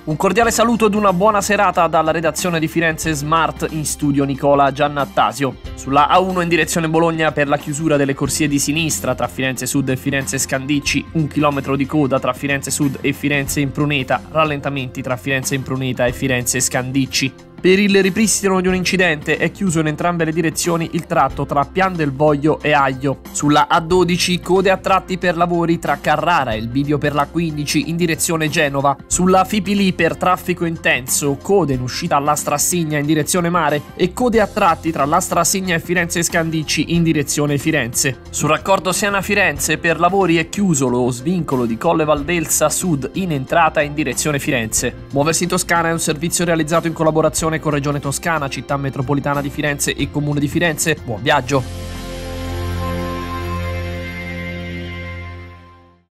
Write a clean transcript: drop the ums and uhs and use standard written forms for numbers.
Un cordiale saluto ed una buona serata dalla redazione di Firenze Smart, in studio Nicola Giannattasio. Sulla A1 in direzione Bologna per la chiusura delle corsie di sinistra tra Firenze Sud e Firenze Scandicci, 1 chilometro di coda tra Firenze Sud e Firenze Impruneta, rallentamenti tra Firenze Impruneta e Firenze Scandicci. Per il ripristino di un incidente è chiuso in entrambe le direzioni il tratto tra Pian del Voglio e Aglio. Sulla A12 code a tratti per lavori tra Carrara e il bivio per la 15 in direzione Genova. Sulla Fipili per traffico intenso, code in uscita all'Astra Assigna in direzione mare e code a tratti tra l'Astra Assigna e Firenze Scandicci in direzione Firenze. Sul raccordo Siena-Firenze per lavori è chiuso lo svincolo di Colle Valdelsa Sud in entrata in direzione Firenze. Muoversi in Toscana è un servizio realizzato in collaborazione con Regione Toscana, Città Metropolitana di Firenze e Comune di Firenze. Buon viaggio!